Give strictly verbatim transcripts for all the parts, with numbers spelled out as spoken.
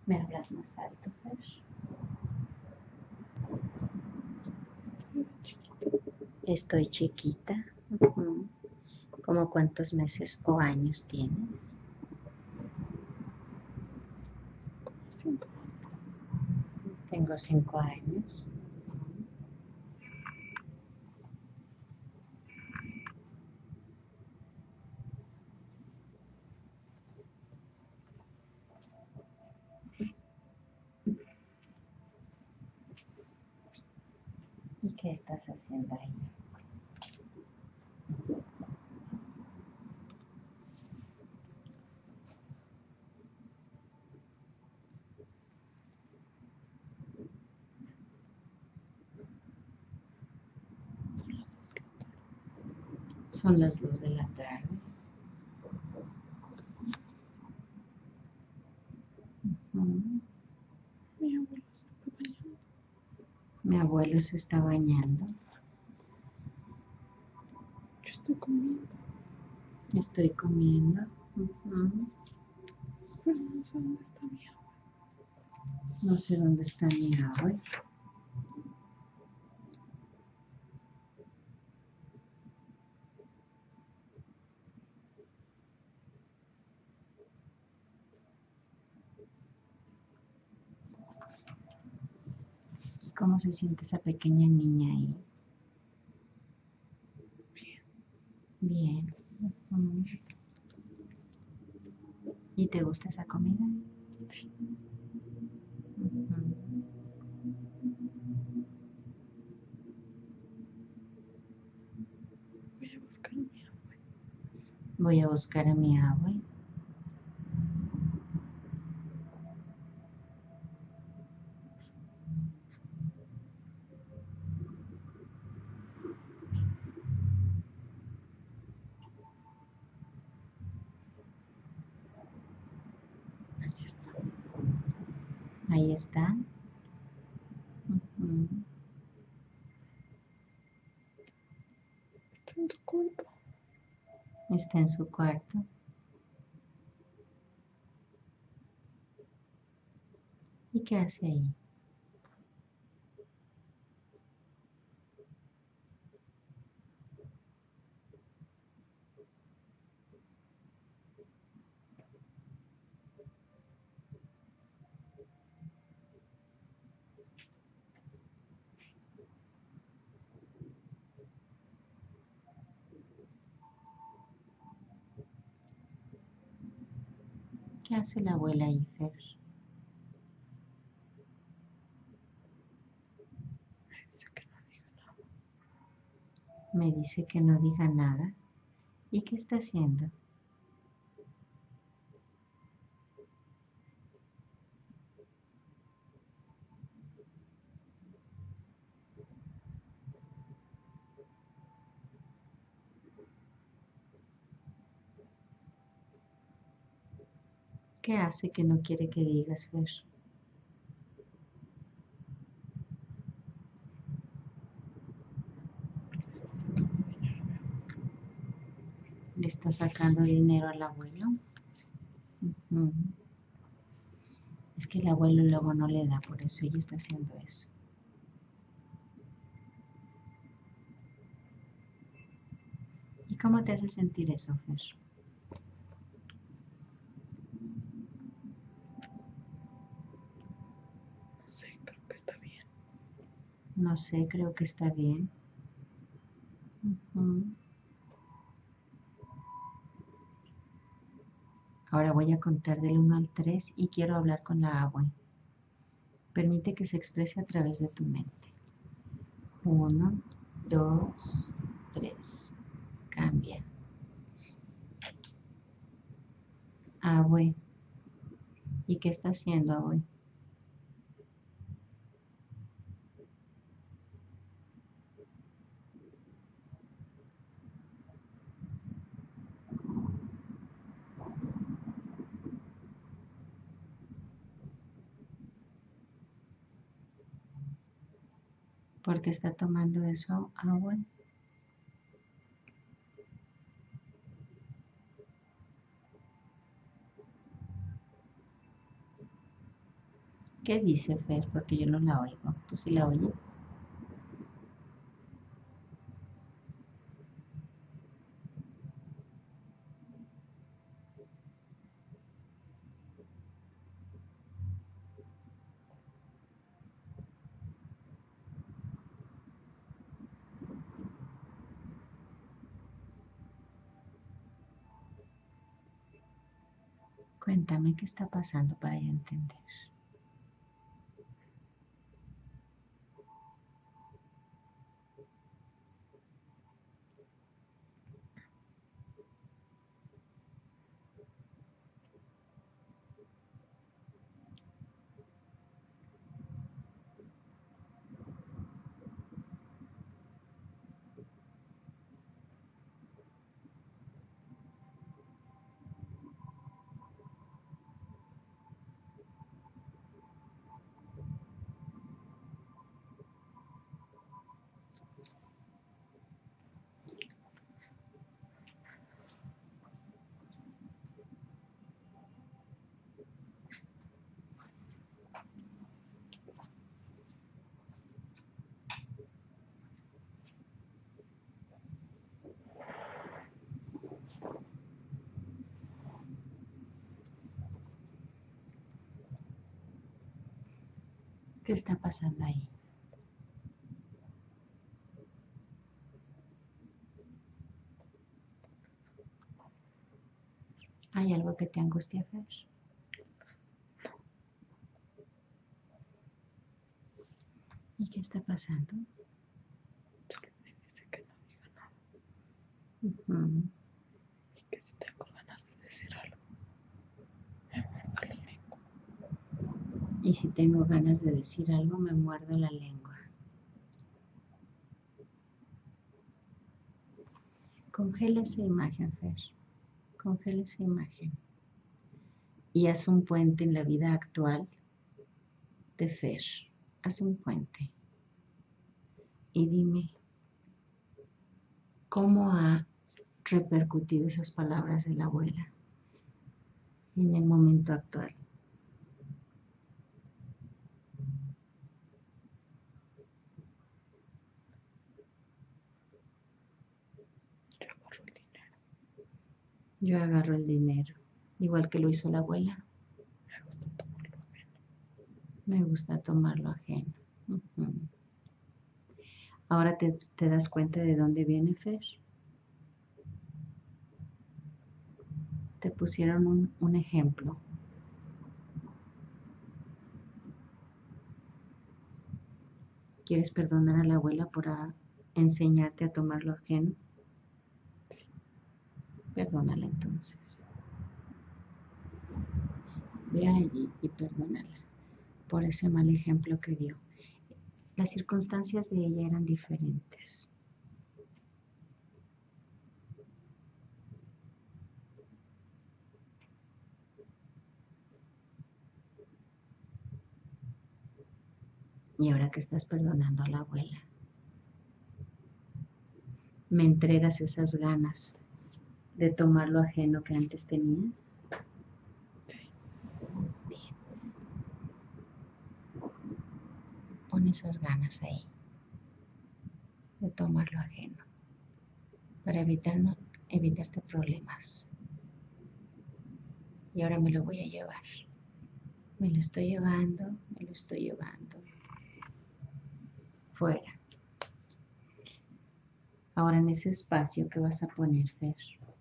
¿Me hablas más alto, Fer? Estoy chiquita. Uh-huh. ¿Cómo cuántos meses o años tienes? Cinco. Tengo cinco años. ¿Y qué estás haciendo ahí? Son las dos de la tarde. Uh-huh. Mi abuelo se está bañando. Mi abuelo se está bañando. Yo estoy comiendo. Estoy comiendo. Uh-huh. Pero no sé dónde está mi agua. No sé dónde está mi agua. ¿Cómo se siente esa pequeña niña ahí? Bien. Bien. Uh-huh. ¿Y te gusta esa comida? Sí. Uh-huh. Voy a buscar a mi agua. Voy a buscar a mi abue. Ahí está. Ahí está. Uh-huh. Está en tu cuarto. Está en su cuarto. ¿Y qué hace ahí? ¿Qué hace la abuela ahí, Fer? Me dice que no diga nada. Me dice que no diga nada. ¿Y qué está haciendo? ¿Qué hace que no quiere que digas, Fer? ¿Le está sacando dinero al abuelo? Uh-huh. Es que el abuelo luego no le da, por eso ella está haciendo eso. ¿Y cómo te hace sentir eso, Fer? No sé, creo que está bien. No sé, creo que está bien. Uh-huh. Ahora voy a contar del uno al tres y quiero hablar con la agua. Permite que se exprese a través de tu mente. Uno, dos, tres. Cambia. Abue. ¿Y qué está haciendo, Abue? ¿Por qué está tomando eso, Abue? ¿Qué dice Fer? Porque yo no la oigo. ¿Tú sí la oyes? Cuéntame qué está pasando para yo entender. ¿Qué está pasando ahí? ¿Hay algo que te angustia, Fer? ¿Y qué está pasando? Solo me dice que no diga nada. Uh-huh. Y que si tengo ganas de decir algo, me muerdo la lengua. Y si tengo ganas de decir algo, me muerdo la lengua. Congela esa imagen, Fer. Congela esa imagen. Y haz un puente en la vida actual de Fer. Haz un puente. Y dime, ¿cómo ha repercutido esas palabras de la abuela en el momento actual? Yo agarro el dinero. Yo agarro el dinero, igual que lo hizo la abuela. Me gusta tomarlo ajeno. Me gusta tomarlo ajeno. Uh-huh. Ahora te, te das cuenta de dónde viene Fer. Te pusieron un, un ejemplo. ¿Quieres perdonar a la abuela por a, enseñarte a tomar lo ajeno? Perdónala entonces. Ve allí y perdónala por ese mal ejemplo que dio. Las circunstancias de ella eran diferentes. Y ahora que estás perdonando a la abuela, ¿me entregas esas ganas de tomar lo ajeno que antes tenías? Bien. Pon esas ganas ahí de tomar lo ajeno para evitar no, evitarte problemas. Y ahora me lo voy a llevar. Me lo estoy llevando, me lo estoy llevando. Fuera. Ahora en ese espacio que vas a poner, Fer.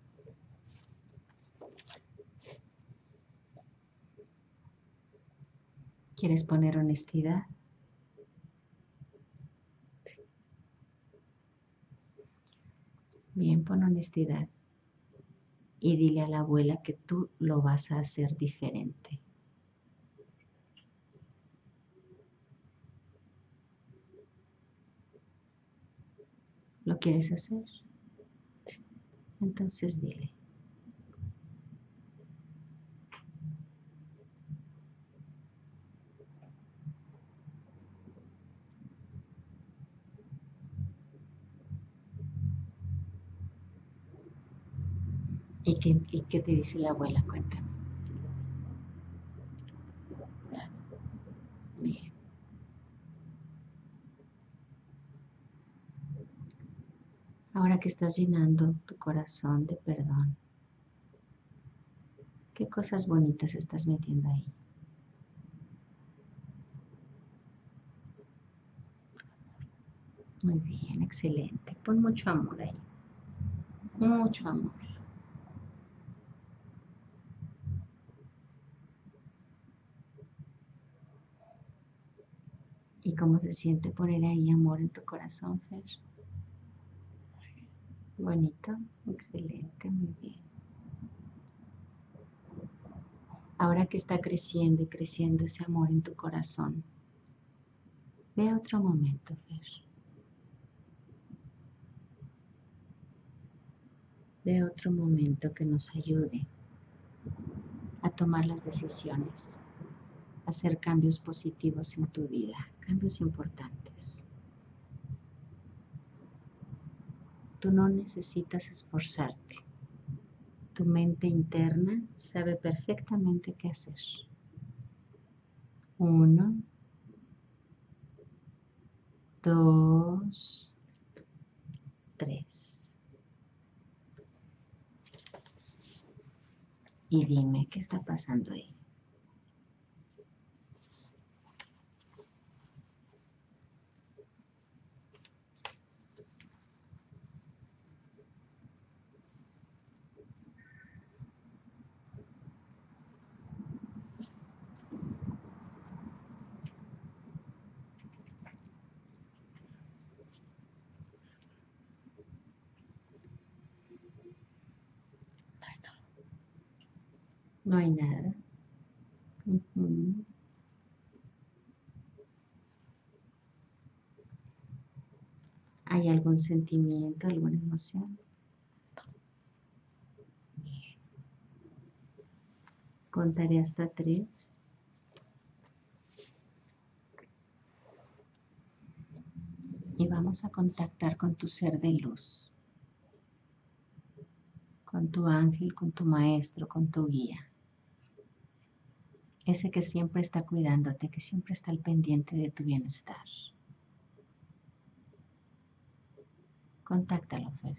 ¿Quieres poner honestidad? Bien, pon honestidad. Y dile a la abuela que tú lo vas a hacer diferente. ¿Lo quieres hacer? Entonces dile. ¿Y qué, y qué te dice la abuela? Cuéntame. que estás llenando tu corazón de perdón. ¿Qué cosas bonitas estás metiendo ahí? Muy bien, excelente. Pon mucho amor ahí. Mucho amor. ¿Y cómo se siente poner ahí amor en tu corazón, Fer? Bonito, excelente, muy bien. Ahora que está creciendo y creciendo ese amor en tu corazón, ve a otro momento, Fer. Ve a otro momento que nos ayude a tomar las decisiones, a hacer cambios positivos en tu vida, cambios importantes. Tú no necesitas esforzarte. Tu mente interna sabe perfectamente qué hacer. Uno, dos, tres. Y dime, ¿qué está pasando ahí? No hay nada. Uh-huh. ¿Hay algún sentimiento, alguna emoción? Bien. Contaré hasta tres. Y vamos a contactar con tu ser de luz, con tu ángel, con tu maestro, con tu guía. Ese que siempre está cuidándote, que siempre está al pendiente de tu bienestar. Contáctalo, Fer.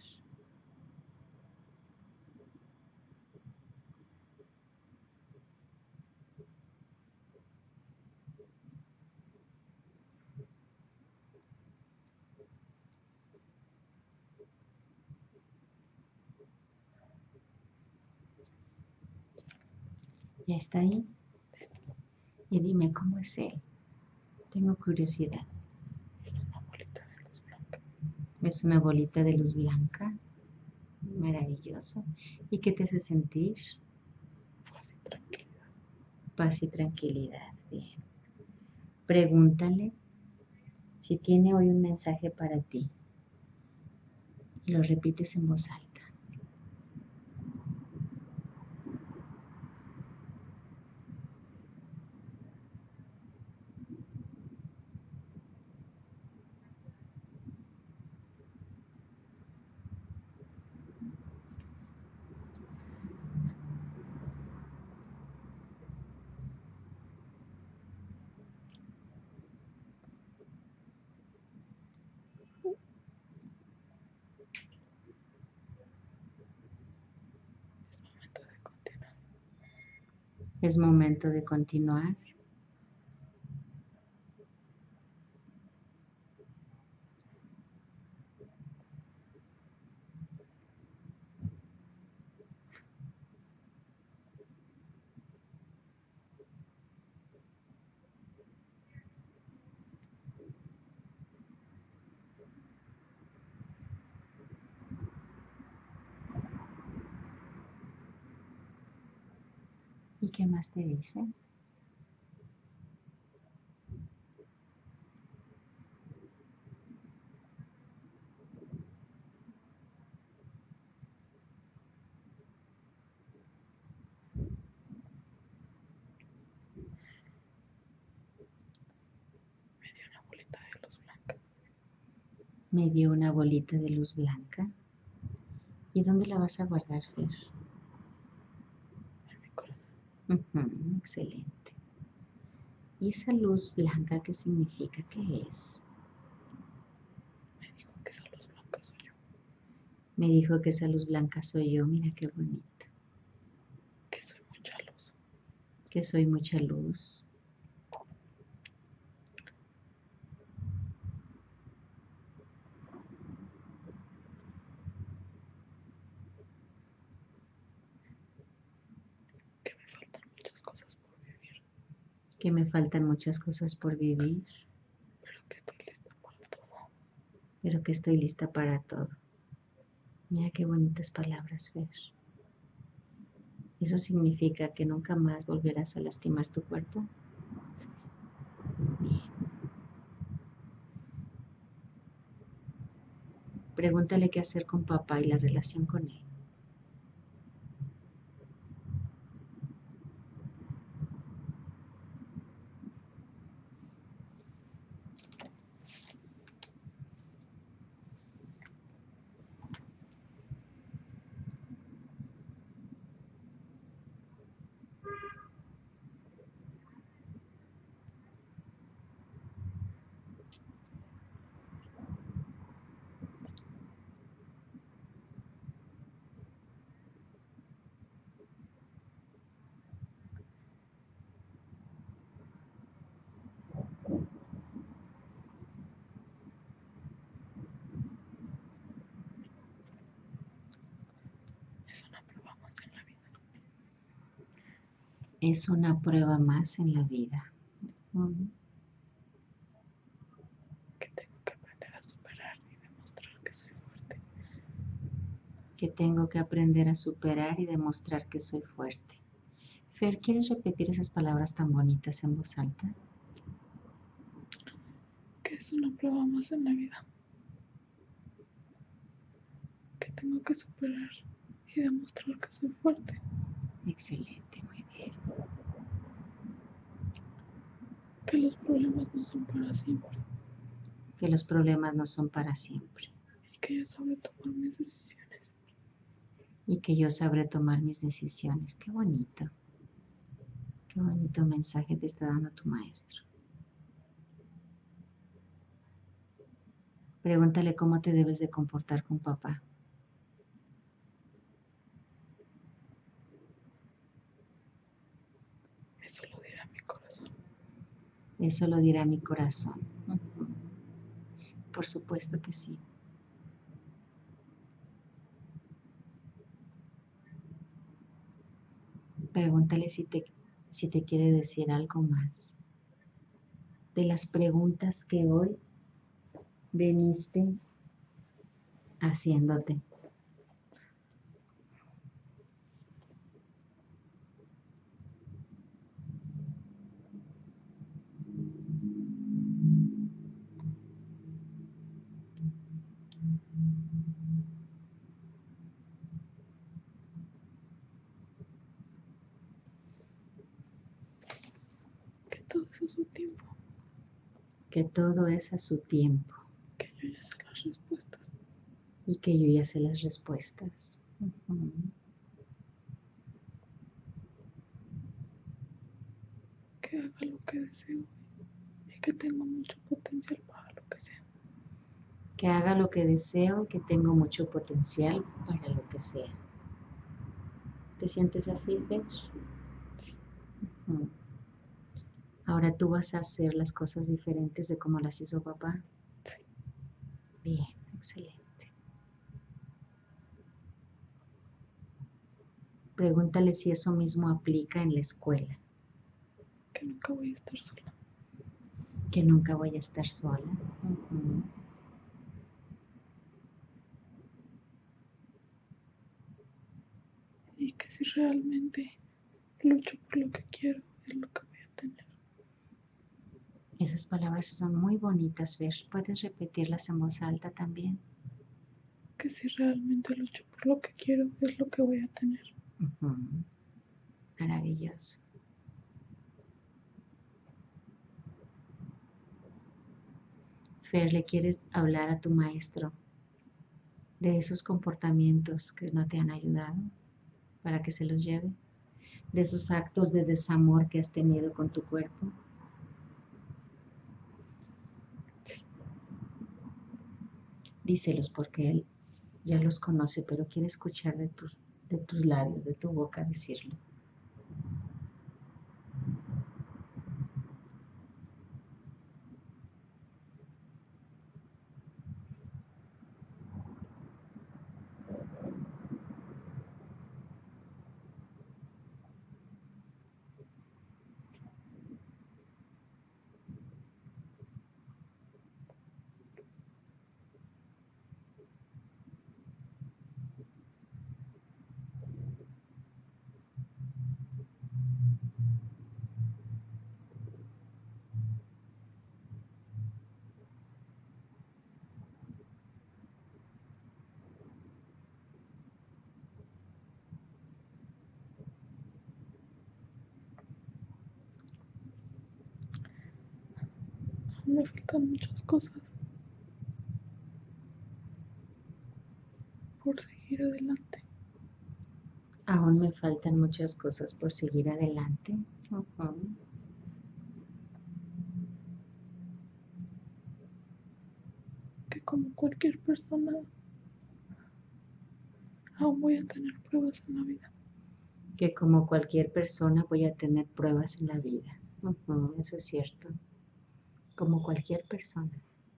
¿Ya está ahí? Y dime, ¿cómo es él? Tengo curiosidad. Es una bolita de luz blanca. Es una bolita de luz blanca. Maravilloso. ¿Y qué te hace sentir? Paz y tranquilidad. Paz y tranquilidad. Bien. Pregúntale si tiene hoy un mensaje para ti. Lo repites en voz alta. Es momento de continuar. Es momento de continuar. ¿Y qué más te dice? Me dio una bolita de luz blanca. Me dio una bolita de luz blanca. ¿Y dónde la vas a guardar, Fer? En mi corazón. Uh-huh, excelente. ¿Y esa luz blanca qué significa? ¿Qué es? Me dijo que esa luz blanca soy yo. Me dijo que esa luz blanca soy yo. Mira qué bonito. Que soy mucha luz. Que soy mucha luz. Que me faltan muchas cosas por vivir. Que me faltan muchas cosas por vivir. Pero que estoy lista para todo. Pero que estoy lista para todo. Mira qué bonitas palabras, Fer. ¿Eso significa que nunca más volverás a lastimar tu cuerpo? Bien. Pregúntale qué hacer con papá y la relación con él. Es una prueba más en la vida. Es una prueba más en la vida. Mm. Que tengo que aprender a superar y demostrar que soy fuerte. Que tengo que aprender a superar y demostrar que soy fuerte. Fer, ¿quieres repetir esas palabras tan bonitas en voz alta? Que es una prueba más en la vida. Que tengo que superar y demostrar que soy fuerte. Excelente, muy bien. Que los problemas no son para siempre. Que los problemas no son para siempre. Y que yo sabré tomar mis decisiones. Y que yo sabré tomar mis decisiones. Qué bonito. Qué bonito mensaje te está dando tu maestro. Pregúntale cómo te debes de comportar con papá. Eso lo dirá mi corazón. Eso lo dirá mi corazón. Uh-huh. Por supuesto que sí. Pregúntale si te, si te quiere decir algo más. De las preguntas que hoy veniste haciéndote. Que todo es a su tiempo. Que todo es a su tiempo. Que yo ya sé las respuestas. Y que yo ya sé las respuestas. Uh-huh. Que haga lo que deseo y que tengo mucho potencial para lo que sea. Que haga lo que deseo y que tengo mucho potencial para lo que sea. ¿Te sientes así, Fer? Sí. Uh-huh. Ahora tú vas a hacer las cosas diferentes de como las hizo papá. Sí. Bien, excelente. Pregúntale si eso mismo aplica en la escuela. Que nunca voy a estar sola. Que nunca voy a estar sola. Uh-huh. Y que si realmente lucho por lo que quiero, es lo que voy a tener. Esas palabras son muy bonitas, Fer. ¿Puedes repetirlas en voz alta también? Que si realmente lucho por lo que quiero, es lo que voy a tener. Uh-huh. Maravilloso. Fer, ¿le quieres hablar a tu maestro de esos comportamientos que no te han ayudado para que se los lleve? De esos actos de desamor que has tenido con tu cuerpo. Sí. Díselos porque él Ya los conoce, pero quiere escuchar de tus, de tus labios, de tu boca decirlo. Me faltan muchas cosas por seguir adelante. Aún me faltan muchas cosas por seguir adelante. Ujú. Que como cualquier persona aún voy a tener pruebas en la vida. Que como cualquier persona voy a tener pruebas en la vida. Ujú, eso es cierto. Como cualquier persona.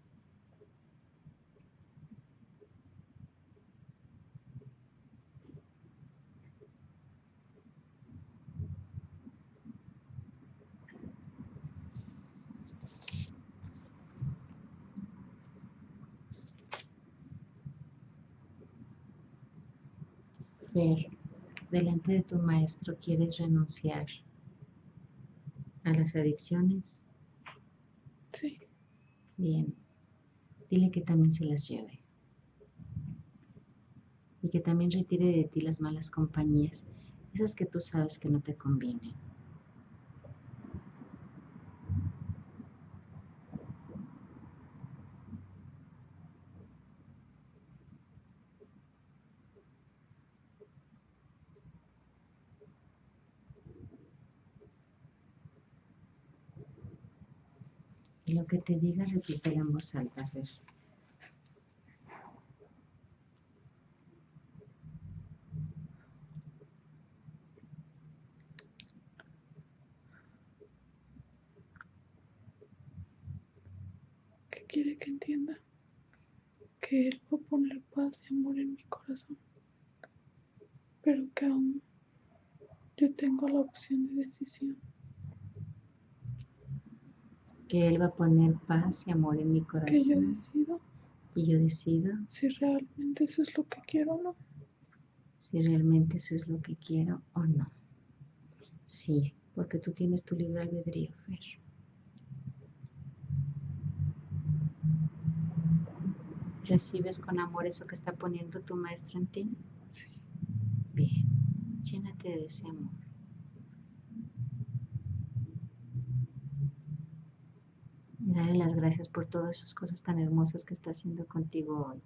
Fer, delante de tu maestro quieres renunciar a las adicciones. Sí, Bien, dile que también se las lleve. Y que también retire de ti las malas compañías, esas que tú sabes que no te convienen. Y lo que te diga, repítelo en voz alta, Fer. que quiere que entienda que Él va a poner paz y amor en mi corazón, pero que aún yo tengo la opción de decisión. Que Él va a poner paz y amor en mi Que yo corazón decido y yo decido si realmente eso es lo que quiero o no. si realmente eso es lo que quiero o no. Sí, porque tú tienes tu libre albedrío, Fer. ¿Recibes con amor eso que está poniendo tu maestro en ti? Sí. Bien, llénate de ese amor. Y dale las gracias por todas esas cosas tan hermosas que está haciendo contigo hoy.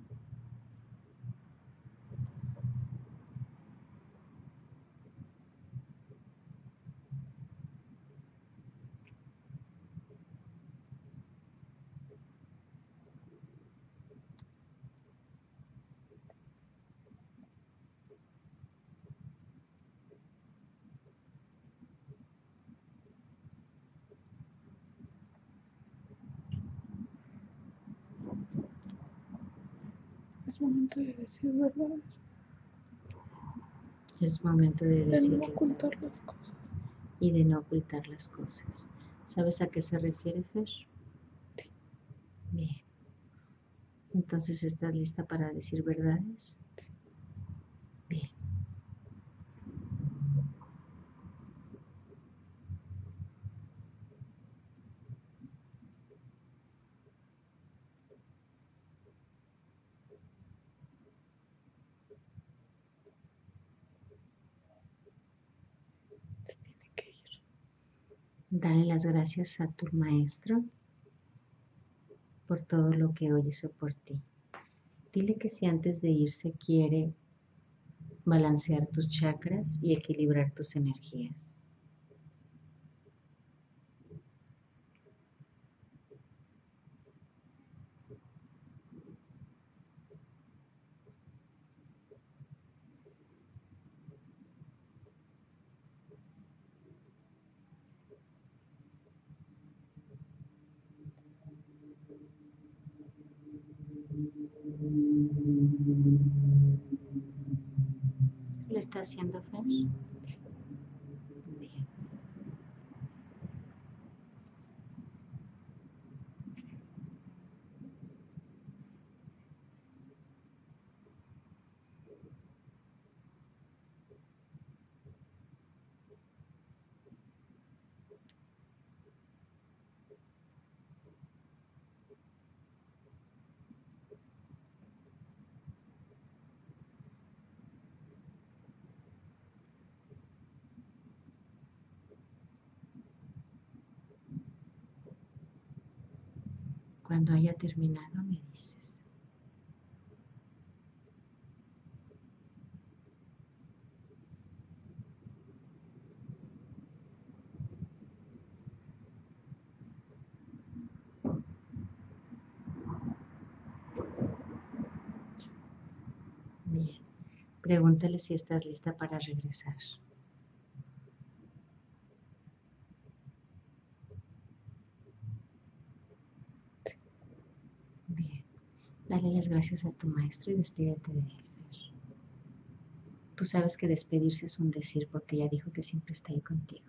Es momento de decir verdades, Es momento de de no decirlo ocultar las cosas. y de no ocultar las cosas. ¿Sabes a qué se refiere, Fer? Sí. Bien. Entonces, ¿estás lista para decir verdades? Bien. Se tiene que ir. Dale las gracias a tu maestro por todo lo que hoy hizo por ti. Dile que si antes de irse quiere balancear tus chakras y equilibrar tus energías. haciendo, Fer? Bien. Cuando haya terminado me dices. Bien. Pregúntale si estás lista para regresar. Bien. Dale las gracias a tu maestro y despídete de él, Fer. Tú sabes que despedirse es un decir porque ya dijo que siempre está ahí contigo.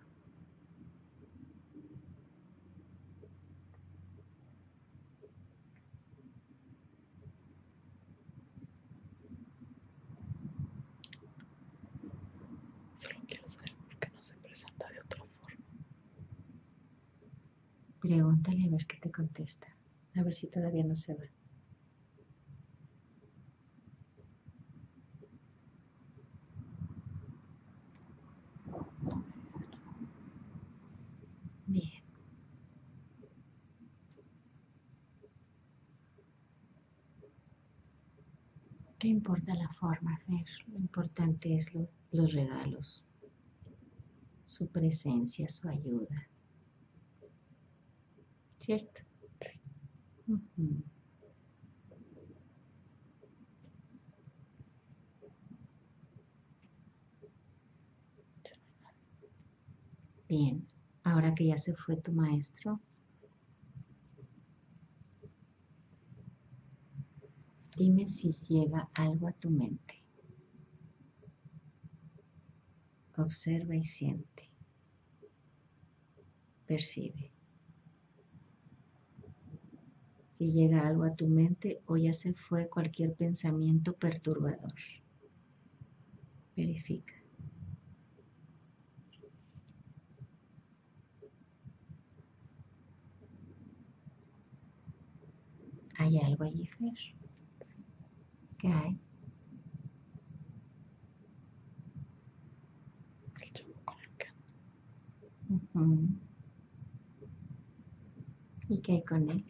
Solo quiero saber por qué no se presenta de otra forma. Pregúntale a ver qué te contesta. A ver si todavía no se va. Bien. ¿Qué importa la forma, Fer? Lo importante es lo, los regalos, su presencia, su ayuda. ¿Cierto? Sí. Uh-huh. Bien, ahora que ya se fue tu maestro, dime si llega algo a tu mente. Observa y siente. Percibe. Si llega algo a tu mente o ya se fue cualquier pensamiento perturbador. Verifica. ¿Hay algo allí, Fer? ¿Qué hay? El chavo con el que ando. Uh-huh. ¿Y qué hay con él?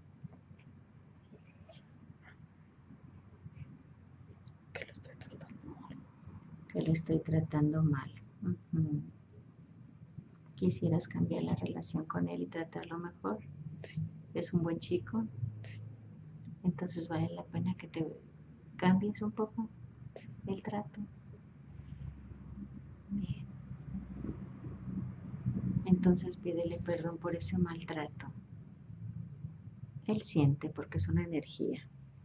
Que lo estoy tratando mal. Que lo estoy tratando mal. Uh-huh. ¿Quisieras cambiar la relación con él y tratarlo mejor? Sí. ¿Es un buen chico? Sí. Entonces vale la pena que te cambies un poco el trato. Bien. Entonces pídele perdón por ese maltrato. Él siente porque es una energía.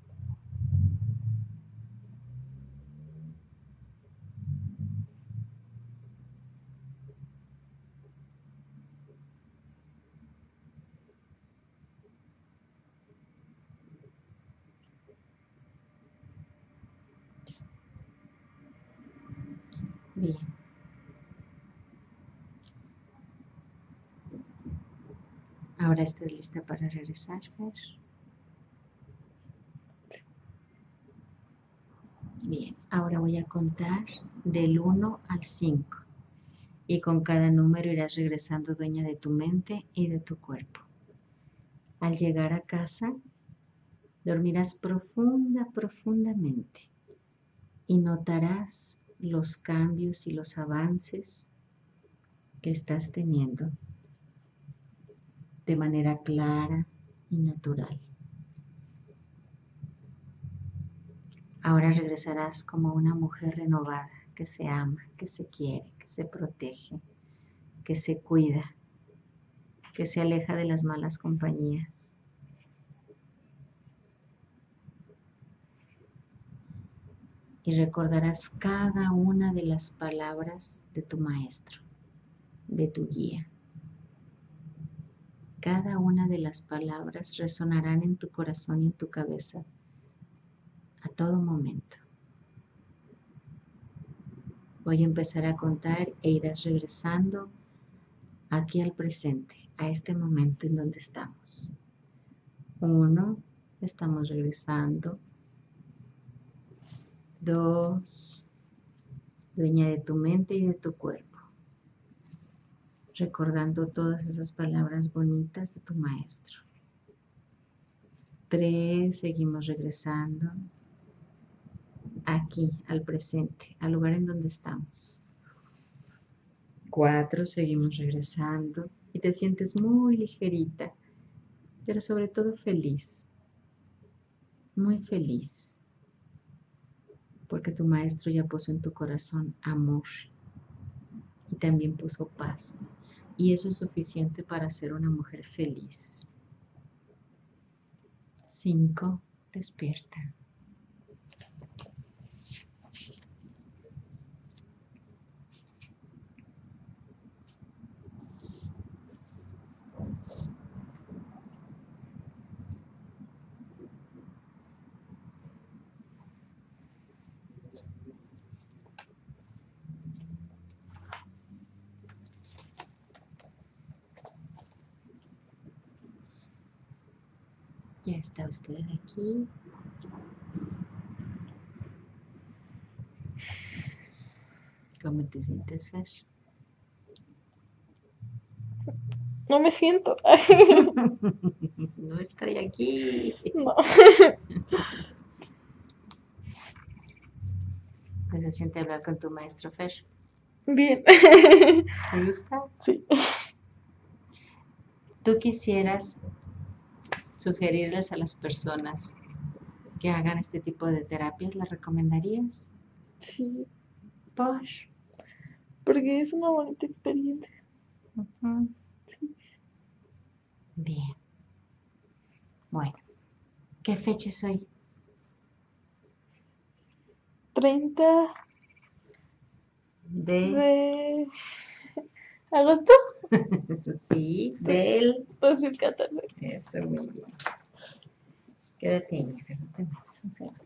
Bien. Ahora estás lista para regresar, Fer. Bien, ahora voy a contar del uno al cinco y con cada número irás regresando dueña de tu mente y de tu cuerpo. Al llegar a casa, dormirás profunda, profundamente y notarás los cambios y los avances que estás teniendo de manera clara y natural. Ahora regresarás como una mujer renovada, que se ama, que se quiere, que se protege, que se cuida, que se aleja de las malas compañías. y recordarás cada una de las palabras de tu maestro, de tu guía. Cada una de las palabras resonarán en tu corazón y en tu cabeza a todo momento. Voy a empezar a contar e irás regresando aquí al presente, a este momento en donde estamos. Uno, estamos regresando. Dos, dueña de tu mente y de tu cuerpo, recordando todas esas palabras bonitas de tu maestro. Tres, seguimos regresando aquí al presente, al lugar en donde estamos. Cuatro, seguimos regresando y te sientes muy ligerita, pero sobre todo feliz, muy feliz, porque tu maestro ya puso en tu corazón amor y también puso paz. Y eso es suficiente para ser una mujer feliz. Cinco, despierta. Ya está usted aquí. ¿Cómo te sientes, Fer? No me siento. No estoy aquí. No. ¿Cómo se siente hablar con tu maestro, Fer? Bien. ¿Te gusta? Sí. ¿Tú quisieras sugerirles a las personas que hagan este tipo de terapias? ¿Las recomendarías? Sí. ¿Por? Porque es una bonita experiencia. Uh-huh. Sí. Bien. Bueno, ¿qué fecha es hoy? treinta De... de agosto. Sí, del dos mil catorce. Eso, muy bien. Quédate ahí, Fer, no te muevas un segundo.